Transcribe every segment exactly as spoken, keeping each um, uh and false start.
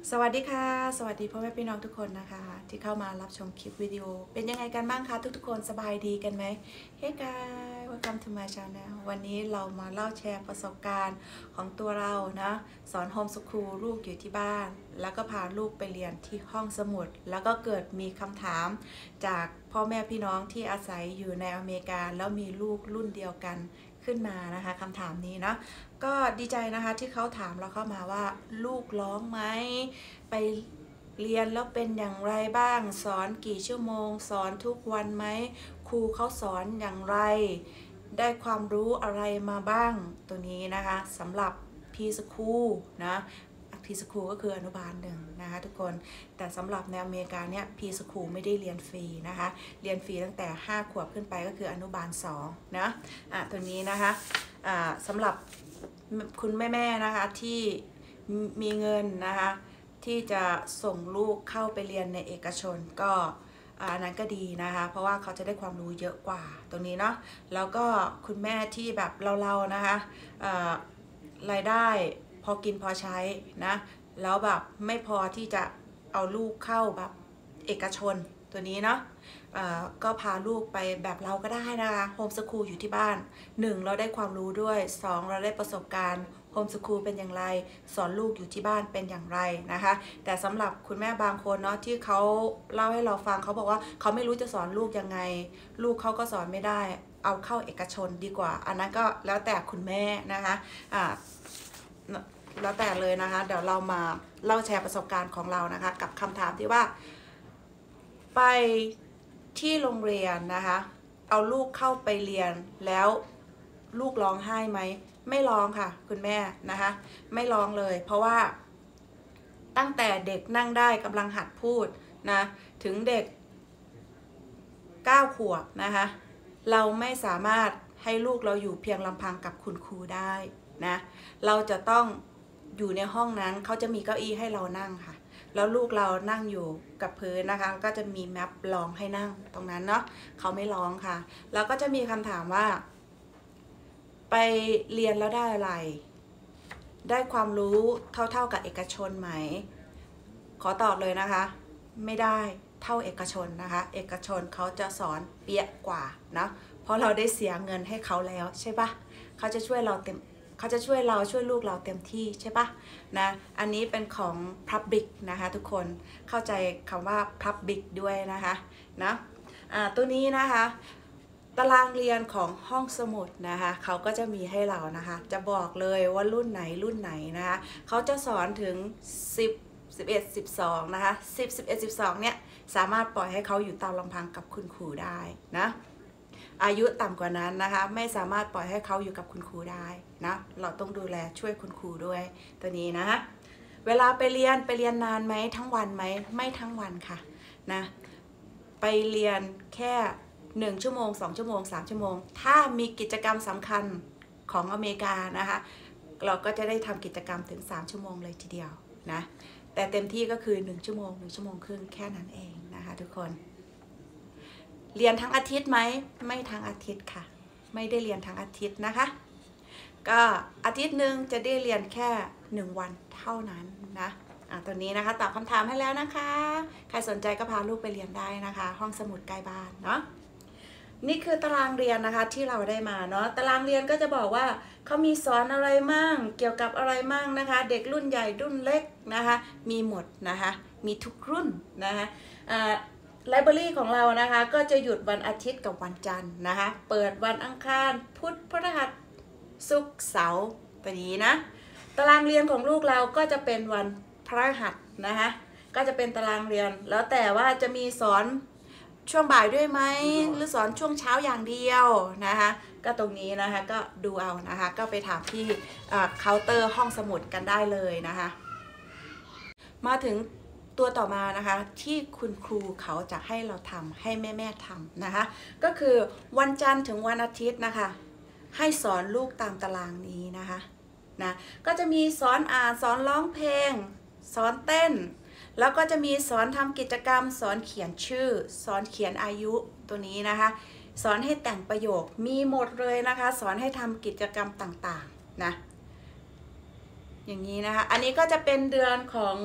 สวัสดีค่ะสวัสดีพ่อแม่พี่น้องทุกคนนะคะที่เข้ามารับชมคลิปวิดีโอเป็นยังไงกันบ้างคะทุกๆคนสบายดีกันไหม Hey guys welcome to my channel วันนี้เรามาเล่าแชร์ประสบการณ์ของตัวเรานะสอนโฮมสคูลลูกอยู่ที่บ้านแล้วก็พาลูกไปเรียนที่ห้องสมุดแล้วก็เกิดมีคำถามจากพ่อแม่พี่น้องที่อาศัยอยู่ในอเมริกาแล้วมีลูกรุ่นเดียวกันขึ้นมานะคะคำถามนี้นะก็ดีใจนะคะที่เขาถามเราเข้ามาว่าลูกร้องไหมไปเรียนแล้วเป็นอย่างไรบ้างสอนกี่ชั่วโมงสอนทุกวันไหมครูเขาสอนอย่างไรได้ความรู้อะไรมาบ้างตัวนี้นะคะสำหรับพีสคูลนะพีสคูลก็คืออนุบาลหนึ่งนะคะทุกคนแต่สำหรับในอเมริกาเนี่ยพีสคูลไม่ได้เรียนฟรีนะคะเรียนฟรีตั้งแต่ห้าขวบขึ้นไปก็คืออนุบาลสองนะอ่ะตัวนี้นะคะอ่าสำหรับคุณแม่ๆนะคะที่มีเงินนะคะที่จะส่งลูกเข้าไปเรียนในเอกชนก็อันนั้นก็ดีนะคะเพราะว่าเขาจะได้ความรู้เยอะกว่าตรงนี้เนาะแล้วก็คุณแม่ที่แบบเราๆนะคะรายได้พอกินพอใช้นะแล้วแบบไม่พอที่จะเอาลูกเข้าแบบเอกชนตัวนี้เนาะก็พาลูกไปแบบเราก็ได้นะคะโฮมสคูลอยู่ที่บ้านหนึ่งเราได้ความรู้ด้วยสองเราได้ประสบการณ์โฮมสคูลเป็นอย่างไรสอนลูกอยู่ที่บ้านเป็นอย่างไรนะคะแต่สำหรับคุณแม่บางคนเนาะที่เขาเล่าให้เราฟังเขาบอกว่าเขาไม่รู้จะสอนลูกยังไงลูกเขาก็สอนไม่ได้เอาเข้าเอกชนดีกว่าอันนั้นก็แล้วแต่คุณแม่นะคะอ่าแล้วแต่เลยนะคะเดี๋ยวเรามาเล่าแชร์ประสบการณ์ของเรานะคะกับคำถามที่ว่าไปที่โรงเรียนนะคะเอาลูกเข้าไปเรียนแล้วลูกร้องไห้ไหมไม่ร้องค่ะคุณแม่นะคะไม่ร้องเลยเพราะว่าตั้งแต่เด็กนั่งได้กำลังหัดพูดนะถึงเด็กเก้าขวบนะคะเราไม่สามารถให้ลูกเราอยู่เพียงลำพังกับคุณครูได้นะเราจะต้องอยู่ในห้องนั้นเขาจะมีเก้าอี้ให้เรานั่งค่ะแล้วลูกเรานั่งอยู่กับพื้นนะคะก็จะมีแมปรองให้นั่งตรงนั้นเนาะเขาไม่ร้องค่ะแล้วก็จะมีคำถามว่าไปเรียนแล้วได้อะไรได้ความรู้เท่าๆกับเอกชนไหมขอตอบเลยนะคะไม่ได้เท่าเอกชนนะคะเอกชนเขาจะสอนเปียกกว่านะเพราะเราได้เสียเงินให้เขาแล้วใช่ปะเขาจะช่วยเราเต็มเขาจะช่วยเราช่วยลูกเราเต็มที่ใช่ปะนะอันนี้เป็นของ Public นะคะทุกคนเข้าใจคำว่า Public ด้วยนะคะนะอ่าตัวนี้นะคะตารางเรียนของห้องสมุดนะคะเขาก็จะมีให้เรานะคะจะบอกเลยว่ารุ่นไหนรุ่นไหนนะคะเขาจะสอนถึงสิบ สิบเอ็ด สิบสองนะคะสิบ สิบเอ็ด สิบสองเนี่ยสามารถปล่อยให้เขาอยู่ตามลำพังกับคุณครูได้นะอายุต่ำกว่านั้นนะคะไม่สามารถปล่อยให้เขาอยู่กับคุณครูได้นะเราต้องดูแลช่วยคุณครูด้วยตัวนี้นะคะเวลาไปเรียนไปเรียนนานไหมทั้งวันไหมไม่ทั้งวันค่ะนะไปเรียนแค่หนึ่งชั่วโมงสองชั่วโมงสามชั่วโมงถ้ามีกิจกรรมสำคัญของอเมริกานะคะเราก็จะได้ทำกิจกรรมถึงสามชั่วโมงเลยทีเดียวนะแต่เต็มที่ก็คือหนึ่งชั่วโมงหนึ่งชั่วโมงครึ่งแค่นั้นเองนะคะทุกคนเรียนทั้งอาทิตย์ไหมไม่ทั้งอาทิตย์ค่ะไม่ได้เรียนทั้งอาทิตย์นะคะก็อาทิตย์หนึ่งจะได้เรียนแค่หนึ่งวันเท่านั้นนะอ่ะตัวนี้นะคะตอบคำถามให้แล้วนะคะใครสนใจก็พาลูกไปเรียนได้นะคะห้องสมุดใกล้บ้านเนาะนี่คือตารางเรียนนะคะที่เราได้มาเนาะตารางเรียนก็จะบอกว่าเขามีสอนอะไรมั่งเกี่ยวกับอะไรมั่งนะคะเด็กรุ่นใหญ่รุ่นเล็กนะคะมีหมดนะคะมีทุกรุ่นนะคะอ่าไลบรารีของเรานะคะก็จะหยุดวันอาทิตย์กับวันจันทร์นะคะเปิดวันอังคารพุธพฤหัสศุกร์เสาร์แบบนี้นะตารางเรียนของลูกเราก็จะเป็นวันพฤหัสนะคะก็จะเป็นตารางเรียนแล้วแต่ว่าจะมีสอนช่วงบ่ายด้วยไหมหรือสอนช่วงเช้าอย่างเดียวนะคะก็ตรงนี้นะคะก็ดูเอานะคะก็ไปถามที่เคาน์เตอร์ห้องสมุดกันได้เลยนะคะมาถึงตัวต่อมานะคะที่คุณครูเขาจะให้เราทำให้แม่ๆทำนะคะก็คือวันจันทร์ถึงวันอาทิตย์นะคะให้สอนลูกตามตารางนี้นะคะนะก็จะมีสอนอ่านสอนร้องเพลงสอนเต้นแล้วก็จะมีสอนทำกิจกรรมสอนเขียนชื่อสอนเขียนอายุตัวนี้นะคะสอนให้แต่งประโยคมีหมดเลยนะคะสอนให้ทำกิจกรรมต่างๆนะอย่างนี้นะคะอันนี้ก็จะเป็นเดือนของ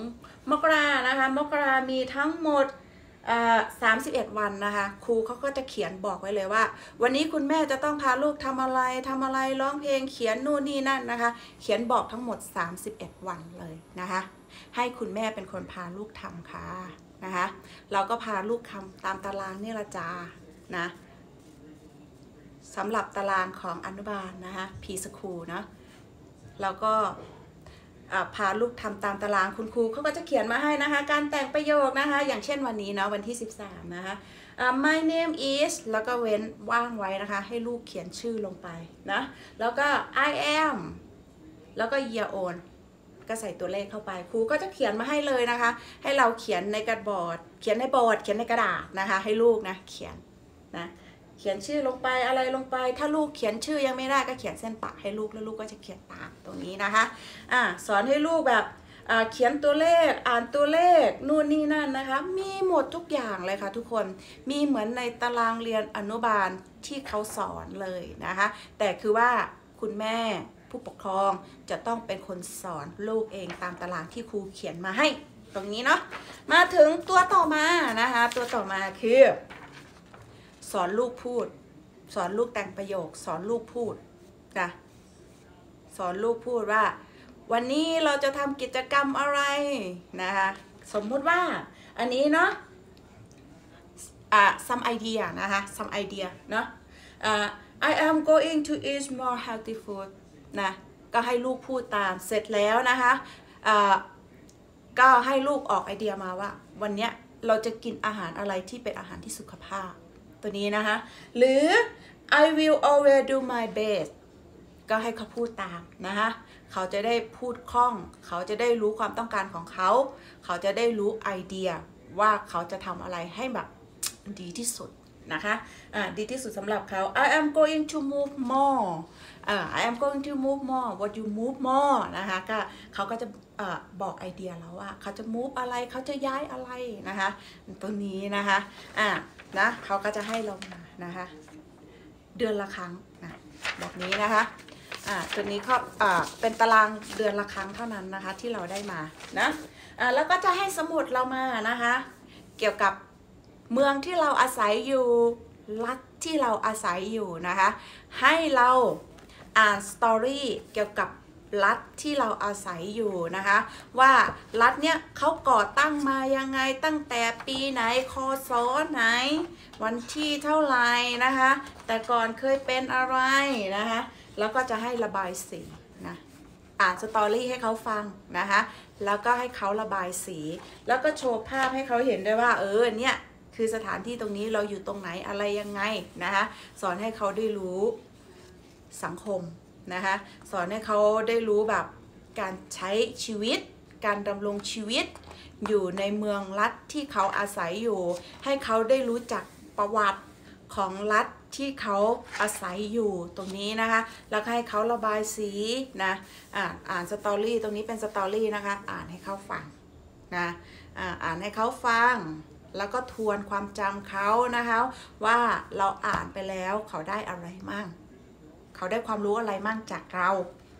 มกรานะคะมกรามีทั้งหมดสามสิบเอ็ดวันนะคะครูเขาก็จะเขียนบอกไว้เลยว่าวันนี้คุณแม่จะต้องพาลูกทำอะไรทำอะไรร้องเพลงเขียนนู่นนี่นั่นนะคะเขียนบอกทั้งหมดสามสิบเอ็ดวันเลยนะคะให้คุณแม่เป็นคนพาลูกทำค่ะนะคะเราก็พาลูกทำตามตารางนี่ละจ้านะสำหรับตารางของอนุบาลนะคะพีสคูลนะแล้วก็พาลูกทำตามตารางคุณครูเขาก็จะเขียนมาให้นะคะการแต่งประโยคนะคะอย่างเช่นวันนี้เนาะวันที่สิบสามนะคะ my name is แล้วก็เว้นว่างไว้นะคะให้ลูกเขียนชื่อลงไปนะแล้วก็ I am แล้วก็ year old ก็ใส่ตัวเลขเข้าไปครูก็จะเขียนมาให้เลยนะคะให้เราเขียนในกระบอร์ดเขียนในบอร์ดเขียนในกระดาษนะคะให้ลูกนะเขียนนะเขียนชื่อลงไปอะไรลงไปถ้าลูกเขียนชื่อยังไม่ได้ก็เขียนเส้นปะให้ลูกแล้วลูกก็จะเขียนตามตรงนี้นะคะอ่าสอนให้ลูกแบบเขียนตัวเลขอ่านตัวเลขนู่นนี่นั่นนะคะมีหมดทุกอย่างเลยค่ะทุกคนมีเหมือนในตารางเรียนอนุบาลที่เขาสอนเลยนะคะแต่คือว่าคุณแม่ผู้ปกครองจะต้องเป็นคนสอนลูกเองตามตารางที่ครูเขียนมาให้ตรงนี้เนาะมาถึงตัวต่อมานะคะตัวต่อมาคือสอนลูกพูดสอนลูกแต่งประโยคสอนลูกพูดนะสอนลูกพูดว่าวันนี้เราจะทำกิจกรรมอะไรนะคะสมมุติว่าอันนี้เนาะอ่า some idea นะคะ some idea เนาะอ่า I am going to eat more healthy food นะก็ให้ลูกพูดตามเสร็จแล้วนะคะอ่าก็ให้ลูกออกไอเดียมาว่าวันนี้เราจะกินอาหารอะไรที่เป็นอาหารที่สุขภาพตัวนี้นะคะหรือ I will always do my best ก็ให้เขาพูดตามนะคะเขาจะได้พูดคล่องเขาจะได้รู้ความต้องการของเขาเขาจะได้รู้ไอเดียว่าเขาจะทำอะไรให้แบบดีที่สุดนะคะอ่าดีที่สุดสำหรับเขา I am going to move more อ่า I am going to move more what you move more นะคะก็เขาก็จะอ่าบอกไอเดียแล้วว่าเขาจะ move อะไรเขาจะย้ายอะไรนะคะตัวนี้นะคะอ่านะเขาก็จะให้เรามานะคะเดือนละครั้งนะแบบนี้นะคะอ่าตัวนี้ก็อ่าเป็นตารางเดือนละครั้งเท่านั้นนะคะที่เราได้มานะอ่าแล้วก็จะให้สมุดเรามานะคะเกี่ยวกับเมืองที่เราอาศัยอยู่รัฐที่เราอาศัยอยู่นะคะให้เราอ่านสตอรี่เกี่ยวกับรัฐที่เราอาศัยอยู่นะคะว่ารัฐเนี้ยเขาก่อตั้งมายังไงตั้งแต่ปีไหนคศไหนวันที่เท่าไหร่นะคะแต่ก่อนเคยเป็นอะไรนะคะแล้วก็จะให้ระบายสีนะอ่านสตอรี่ให้เขาฟังนะคะแล้วก็ให้เขาระบายสีแล้วก็โชว์ภาพให้เขาเห็นด้วยว่าเออเนี่ยคือสถานที่ตรงนี้เราอยู่ตรงไหนอะไรยังไงนะคะสอนให้เขาได้รู้สังคมนะคะสอนให้เขาได้รู้แบบการใช้ชีวิตการดำรงชีวิตอยู่ในเมืองรัฐที่เขาอาศัยอยู่ให้เขาได้รู้จักประวัติของรัฐที่เขาอาศัยอยู่ตรงนี้นะคะแล้วให้เขาระบายสีนะอ่าอ่านสตอรี่ตรงนี้เป็นสตอรี่นะคะอ่านให้เขาฟังนะอ่าอ่านให้เขาฟังแล้วก็ทวนความจำเขานะคะว่าเราอ่านไปแล้วเขาได้อะไรมั่งเขาได้ความรู้อะไรมั่งจากเรา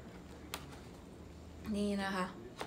นี่นะคะ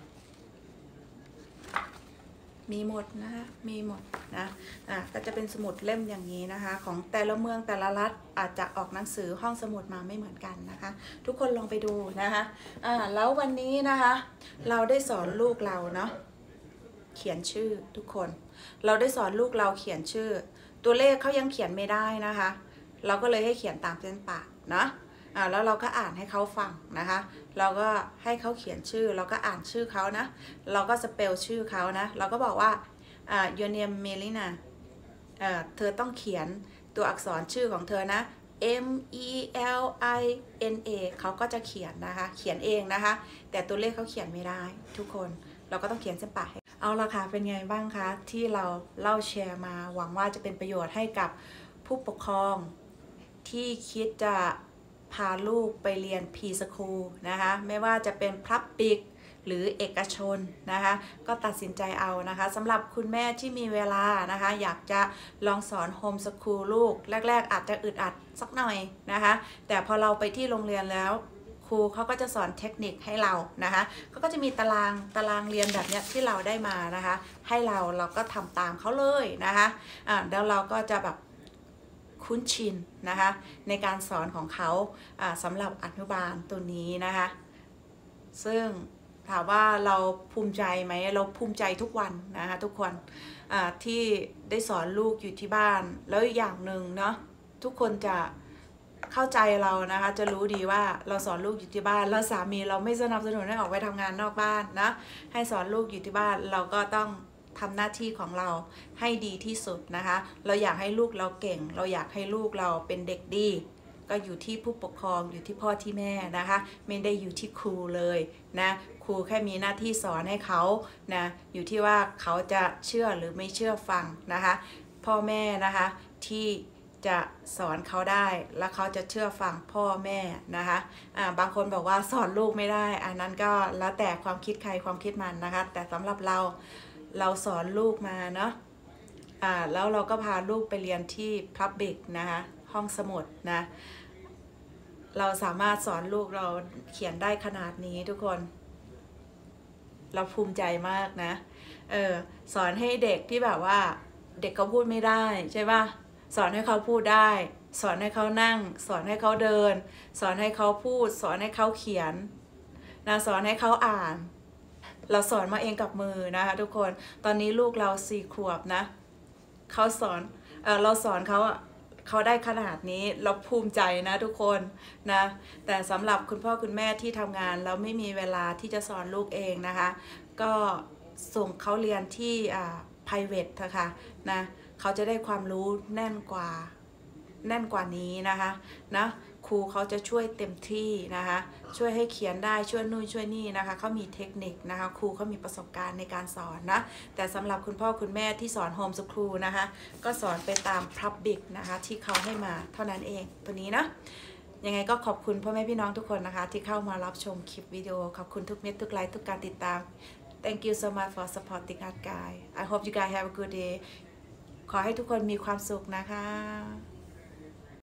มีหมดนะคะมีหมดนะอ่ะก็จะเป็นสมุดเล่มอย่างนี้นะคะของแต่ละเมืองแต่ละรัฐอาจจะออกหนังสือห้องสมุดมาไม่เหมือนกันนะคะทุกคนลองไปดูนะคะอ่าแล้ววันนี้นะคะเราได้สอนลูกเราเนาะเขียนชื่อทุกคนเราได้สอนลูกเราเขียนชื่อตัวเลขเขายังเขียนไม่ได้นะคะเราก็เลยให้เขียนตามเส้นปากนะอ่าแล้วเราก็อ่านให้เขาฟังนะคะเราก็ให้เขาเขียนชื่อเราก็อ่านชื่อเขานะเราก็สเปลชื่อเขานะเราก็บอกว่าอ่า your name Melina เอ่อเธอต้องเขียนตัวอักษรชื่อของเธอนะ M E L I N A เขาก็จะเขียนนะคะเขียนเองนะคะแต่ตัวเลขเขาเขียนไม่ได้ทุกคนเราก็ต้องเขียนเส้นปากให้เอาละค่ะเป็นไงบ้างคะที่เราเล่าแชร์มาหวังว่าจะเป็นประโยชน์ให้กับผู้ปกครองที่คิดจะพาลูกไปเรียน พี สคูล นะคะไม่ว่าจะเป็นพับบิกหรือเอกชนนะคะก็ตัดสินใจเอานะคะสำหรับคุณแม่ที่มีเวลานะคะอยากจะลองสอนโฮมสคูลลูกแรกๆอาจจะอึดอัดสักหน่อยนะคะแต่พอเราไปที่โรงเรียนแล้วครูเขาก็จะสอนเทคนิคให้เรานะคะเขาก็จะมีตารางตารางเรียนแบบเนี้ยที่เราได้มานะคะให้เราเราก็ทำตามเขาเลยนะคะอ่าแล้วเราก็จะแบบคุ้นชินนะคะในการสอนของเขาสำหรับอนุบาลตัวนี้นะคะซึ่งถามว่าเราภูมิใจไหมเราภูมิใจทุกวันนะคะทุกคนที่ได้สอนลูกอยู่ที่บ้านแล้วอย่างหนึ่งเนาะทุกคนจะเข้าใจเรานะคะจะรู้ดีว่าเราสอนลูกอยู่ที่บ้านแล้วสามีเราไม่สนับสนุนให้ออกไปทำงานนอกบ้านนะให้สอนลูกอยู่ที่บ้านเราก็ต้องทำหน้าที่ของเราให้ดีที่สุดนะคะเราอยากให้ลูกเราเก่งเราอยากให้ลูกเราเป็นเด็กดีก็อยู่ที่ผู้ปกครองอยู่ที่พ่อที่แม่นะคะไม่ได้อยู่ที่ครูเลยนะครูแค่มีหน้าที่สอนให้เขานะอยู่ที่ว่าเขาจะเชื่อหรือไม่เชื่อฟังนะคะพ่อแม่นะคะที่จะสอนเขาได้และเขาจะเชื่อฟังพ่อแม่นะคะอ่าบางคนบอกว่าสอนลูกไม่ได้อันนั้นก็แล้วแต่ความคิดใครความคิดมันนะคะแต่สำหรับเราเราสอนลูกมาเนาะอ่าแล้วเราก็พาลูกไปเรียนที่ Public นะคะห้องสมุดนะเราสามารถสอนลูกเราเขียนได้ขนาดนี้ทุกคนเราภูมิใจมากนะเออสอนให้เด็กที่แบบว่าเด็กเขาพูดไม่ได้ใช่ป่ะสอนให้เขาพูดได้สอนให้เขานั่งสอนให้เขาเดินสอนให้เขาพูดสอนให้เขาเขียนนะสอนให้เขาอ่านเราสอนมาเองกับมือนะคะทุกคนตอนนี้ลูกเราสี่ขวบนะเขาสอนเออเราสอนเขาอะเขาได้ขนาดนี้เราภูมิใจนะทุกคนนะแต่สำหรับคุณพ่อคุณแม่ที่ทำงานแล้วไม่มีเวลาที่จะสอนลูกเองนะคะก็ส่งเขาเรียนที่อ่า private นะคะนะเขาจะได้ความรู้แน่นกว่าแน่นกว่านี้นะคะนะครูเขาจะช่วยเต็มที่นะคะช่วยให้เขียนได้ช่วยนู่นช่วยนี่นะคะเขามีเทคนิคนะคะครูเขามีประสบการณ์ในการสอนนะแต่สำหรับคุณพ่อคุณแม่ที่สอนโฮมสคูลนะคะก็สอนไปตาม Public นะคะที่เขาให้มาเท่านั้นเองตัวนี้นะยังไงก็ขอบคุณพ่อแม่พี่น้องทุกคนนะคะที่เข้ามารับชมคลิปวิดีโอขอบคุณทุกเม็ดทุกไลค์ทุกการติดตาม Thank you so much for supporting us guys I hope you guys have a good day ขอให้ทุกคนมีความสุขนะคะ